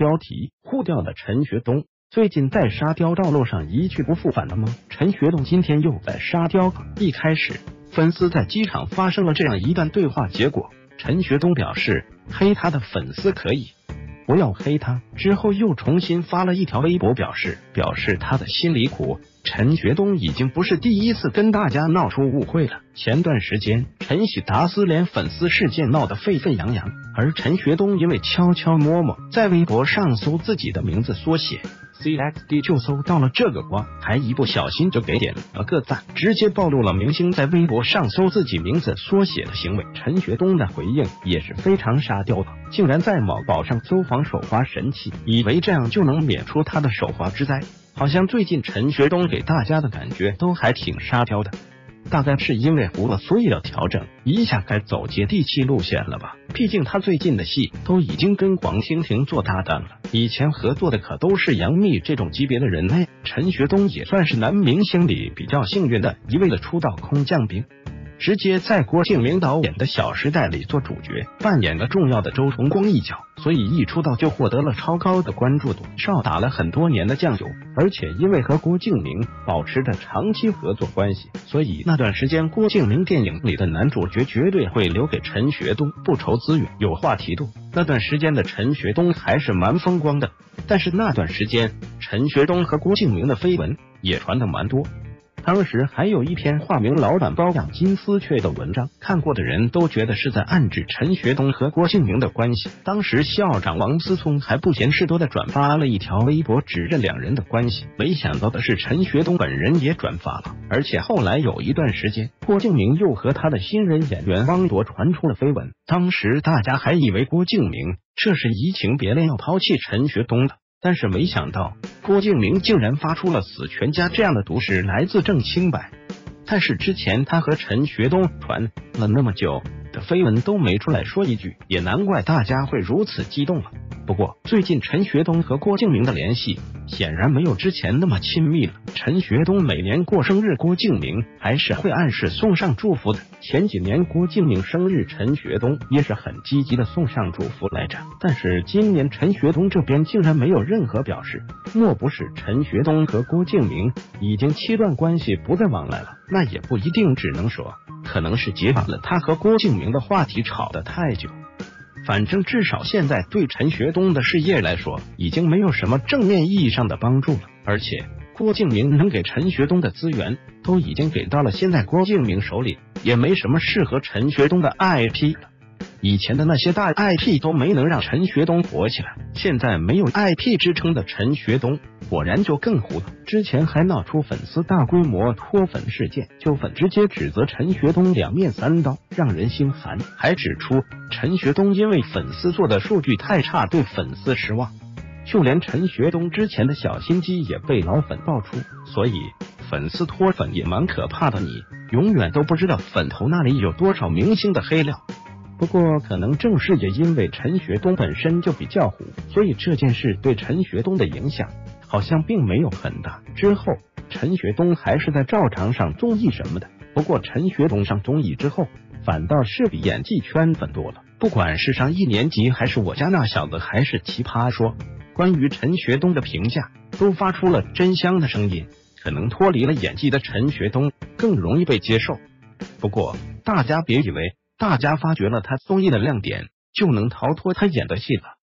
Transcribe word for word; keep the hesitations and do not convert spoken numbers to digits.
标题：互掉的陈学冬最近在沙雕道路上一去不复返了吗？陈学冬今天又在沙雕。一开始，粉丝在机场发生了这样一段对话，结果陈学冬表示黑他的粉丝可以，不要黑他。之后又重新发了一条微博，表示表示他的心里苦。陈学冬已经不是第一次跟大家闹出误会了。前段时间，陈喜达斯连粉丝事件闹得沸沸扬扬，而陈学冬因为悄悄摸摸在微博上搜自己的名字缩写 C X D 就搜到了这个瓜，还一不小心就给点了个赞，直接暴露了明星在微博上搜自己名字缩写的行为。陈学冬的回应也是非常沙雕的，竟然在某宝上搜仿手滑神器，以为这样就能免除他的手滑之灾。好像最近陈学冬给大家的感觉都还挺沙雕的，大概是因为糊了，所以要调整一下，该走接地气路线了吧？毕竟他最近的戏都已经跟黄婷婷做搭档了，以前合作的可都是杨幂这种级别的人呢。陈学冬也算是男明星里比较幸运的一位的出道空降兵，直接在郭敬明导演的《小时代》里做主角，扮演了重要的周崇光一角，所以一出道就获得了超高的关注度，少打了很多年的酱油。而且因为和郭敬明保持着长期合作关系，所以那段时间郭敬明电影里的男主角绝对会留给陈学冬，不愁资源，有话题度。那段时间的陈学冬还是蛮风光的，但是那段时间陈学冬和郭敬明的绯闻也传得蛮多。当时还有一篇化名老板包养金丝雀的文章，看过的人都觉得是在暗指陈学冬和郭敬明的关系。当时校长王思聪还不嫌事多的转发了一条微博，指认两人的关系。没想到的是陈学冬本人也转发了，而且后来有一段时间，郭敬明又和他的新人演员汪铎传出了绯闻。当时大家还以为郭敬明这是移情别恋要抛弃陈学冬的，但是没想到郭敬明竟然发出了死全家这样的毒誓，来自郑清白。但是之前他和陈学冬传了那么久的绯闻都没出来说一句，也难怪大家会如此激动了。不过最近陈学冬和郭敬明的联系显然没有之前那么亲密了。陈学冬每年过生日，郭敬明还是会暗示送上祝福的。前几年郭敬明生日，陈学冬也是很积极的送上祝福来着。但是今年陈学冬这边竟然没有任何表示，莫不是陈学冬和郭敬明已经切断关系，不再往来了？那也不一定，只能说可能是解绑了他和郭敬明的话题吵得太久。反正至少现在对陈学冬的事业来说已经没有什么正面意义上的帮助了，而且郭敬明能给陈学冬的资源都已经给到了现在郭敬明手里，也没什么适合陈学冬的 I P 了。以前的那些大 I P 都没能让陈学冬火起来，现在没有 I P 支撑的陈学冬果然就更糊了。之前还闹出粉丝大规模脱粉事件，就粉直接指责陈学冬两面三刀，让人心寒，还指出陈学冬因为粉丝做的数据太差，对粉丝失望。就连陈学冬之前的小心机也被老粉爆出，所以粉丝脱粉也蛮可怕的，你永远都不知道粉头那里有多少明星的黑料。不过可能正是也因为陈学冬本身就比较糊，所以这件事对陈学冬的影响好像并没有很大。之后陈学冬还是在照常上综艺什么的，不过陈学冬上综艺之后反倒是比演技圈粉多了。不管是上一年级还是我家那小子还是奇葩说，关于陈学冬的评价都发出了真香的声音。可能脱离了演技的陈学冬更容易被接受，不过大家别以为大家发掘了他综艺的亮点就能逃脱他演的戏了。